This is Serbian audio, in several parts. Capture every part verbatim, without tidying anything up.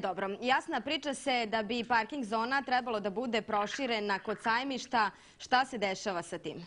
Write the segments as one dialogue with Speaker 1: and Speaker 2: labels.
Speaker 1: Dobro, jasna priča se da bi parking zona trebalo da bude proširena kod Sajmišta. Šta se dešava sa tim?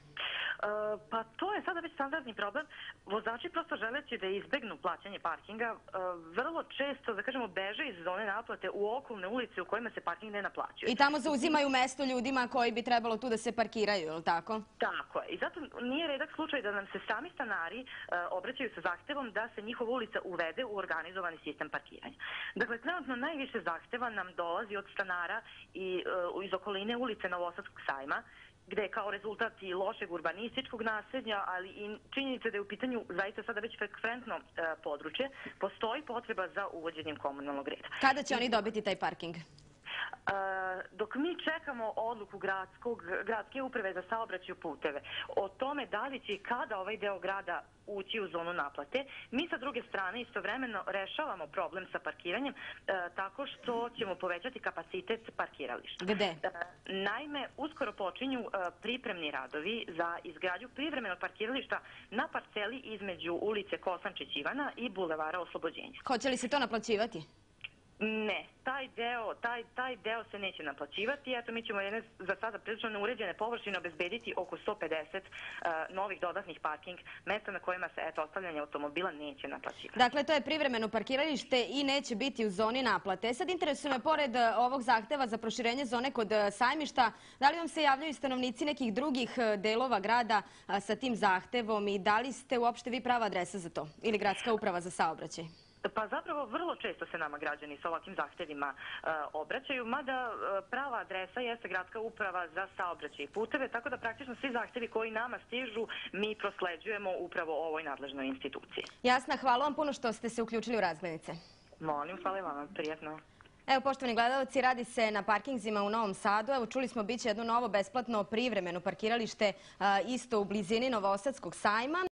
Speaker 2: Pa to je sada već standardni problem. Vozači prosto želeći da izbegnu plaćanje parkinga vrlo često, da kažemo, beže iz zone naplate u okolne ulice u kojima se parking ne naplaćuje.
Speaker 1: I tamo zauzimaju mesto ljudima koji bi trebalo tu da se parkiraju, je li tako?
Speaker 2: Tako je. I zato nije redak slučaj da nam se sami stanari obraćaju sa zahtevom da se njihova ulica uvede u organizovani sistem parkiranja. Dakle, trenutno najviše zahteva nam dolazi od stanara i iz okoline ulice Novosadskog sajma, gde je kao rezultat i lošeg urbanističkog naselja, ali i činjenica da je u pitanju zaista sada već frekventno područje, postoji potreba za uvođenjem komunalnog reda.
Speaker 1: Kada će oni dobiti taj parking?
Speaker 2: Dok mi čekamo odluku gradske uprave za saobraćaj i puteve o tome da li će i kada ovaj deo grada ući u zonu naplate, mi sa druge strane istovremeno rešavamo problem sa parkiranjem tako što ćemo povećati kapacitet parkirališta.
Speaker 1: Gde?
Speaker 2: Naime, uskoro počinju pripremni radovi za izgradnju privremenog parkirališta na parceli između ulice Kosančić Ivana i Bulevara Oslobođenja.
Speaker 1: Hoće li se to naplaćivati?
Speaker 2: Ne, taj deo, taj, taj deo se neće naplaćivati. Eto, mi ćemo jedne za sada prilično neuređene površine obezbediti oko sto pedeset uh, novih dodatnih parking mesta na kojima se eto, ostavljanje automobila neće naplaćivati.
Speaker 1: Dakle, to je privremeno parkiralište i neće biti u zoni naplate. Sad interesuje me, pored ovog zahteva za proširenje zone kod Sajmišta, da li vam se javljaju stanovnici nekih drugih delova grada sa tim zahtevom i da li ste uopšte vi prava adresa za to ili gradska uprava za saobraćaj?
Speaker 2: Pa zapravo vrlo često se nama građani sa ovakvim zahtevima obraćaju, mada prava adresa jeste gradska uprava za saobraćaj i puteve, tako da praktično svi zahtevi koji nama stižu mi prosleđujemo upravo ovoj nadležnoj instituciji.
Speaker 1: Jasna, hvala vam puno što ste se uključili u Razglednice.
Speaker 2: Molim, hvala vam, prijatno.
Speaker 1: Evo, poštovani gledalci, radi se na parkingzima u Novom Sadu. Evo, čuli smo, biće jedno novo besplatno privremeno parkiralište isto u blizini Novosadskog sajma.